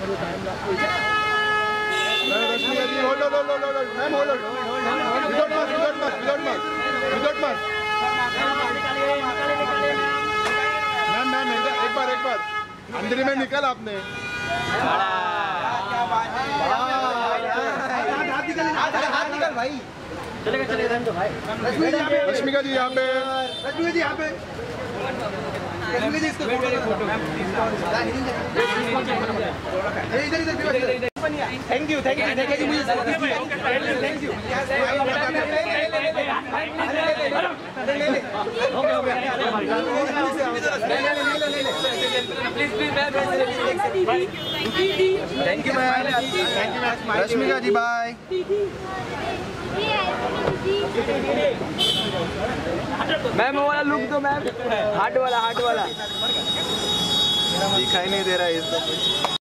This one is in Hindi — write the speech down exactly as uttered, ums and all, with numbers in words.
Rashmika ji hold hold hold hold ma'am hold hold without mask without mask without mask without mask ma'am ma'am एक बार एक बार अंदर में निकल आपने हाथ निकल भाई चलेगा चलेगा तो भाई रश्मिका जी यहाँ पे रश्मिका जी यहाँ पे रश्मिका जी इसको इधर इधर thank you thank you thank you मुझे thank you please please thank you ma'am thank you ma'am Rashmika ji bye ma'am वो वाला लुक दो मैम हार्ट वाला हार्ट वाला दिखाई नहीं दे रहा है इसको कुछ